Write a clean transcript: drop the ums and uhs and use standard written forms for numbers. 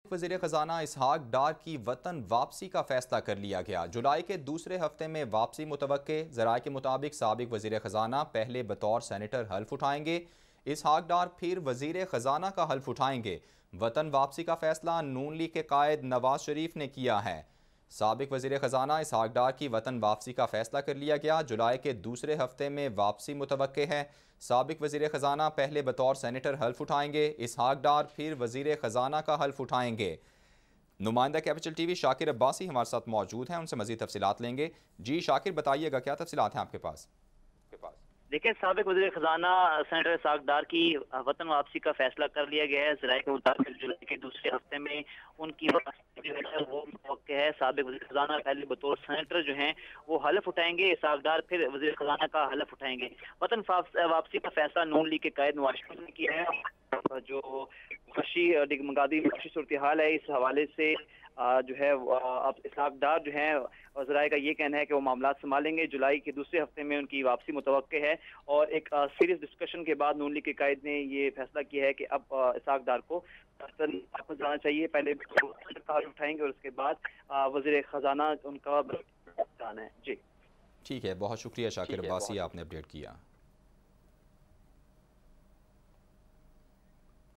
वज़ीर ख़ज़ाना इसहाक डार की वतन वापसी का फैसला कर लिया गया। जुलाई के दूसरे हफ्ते में वापसी मुतवक्के। ज़राए के मुताबिक साबिक़ वज़ीर ख़ज़ाना पहले बतौर सेनेटर हल्फ उठाएंगे। इसहाक डार फिर वज़ीर ख़ज़ाना का हल्फ उठाएंगे। वतन वापसी का फैसला नून लीग के कायद नवाज शरीफ ने किया है। साबिक़ वज़ीर ख़ज़ाना इसहाक डार की वतन वापसी का फैसला कर लिया गया। जुलाई के दूसरे हफ्ते में वापसी मुतवक्के है। साबिक़ वज़ीर ख़ज़ाना पहले बतौर सेनेटर हल्फ उठाएंगे। इसहाक डार फिर वज़ीर ख़ज़ाना का हल्फ उठाएंगे। नुमाइंदा कैपिटल टीवी शाकिर अब्बासी हमारे साथ मौजूद हैं, उनसे मज़ीद तफसीलात लेंगे। जी शाकिर, बताइएगा क्या तफसीलात हैं आपके पास? देखिए, साबिक़ वज़ीर ख़ज़ाना सेनेटर इसहाक डार की वतन वापसी का फैसला कर लिया गया है। ज़राए के मुताबिक जुलाई के दूसरे हफ्ते में उनकी वापसी जो है वो मुतवक्के है। साबिक़ वज़ीर ख़ज़ाना पहले बतौर सेनेटर जो हैं वो हल्फ उठाएंगे। इसहाक डार फिर वज़ीर ख़ज़ाना का हल्फ उठाएंगे। वतन वापसी का फैसला नून लीग के कायद नवाज शरीफ ने किया है। जो डिगमगादी सूरत हाल है, इस हवाले से जो है अब इसहाक डार जो है ज़राए का ये कहना है कि वो मामला संभालेंगे। जुलाई के दूसरे हफ्ते में उनकी वापसी मुतवक्के है और एक सीरियस डिस्कशन के बाद नून लीग के कायद ने ये फैसला किया है कि अब इसहाक डार को वापस जाना चाहिए। पहले हल्फ उठाएंगे और उसके बाद वज़ीर ख़ज़ाना उनका जाना है। जी ठीक है, बहुत शुक्रिया शाकिर अब्बासी, आपने अपडेट किया।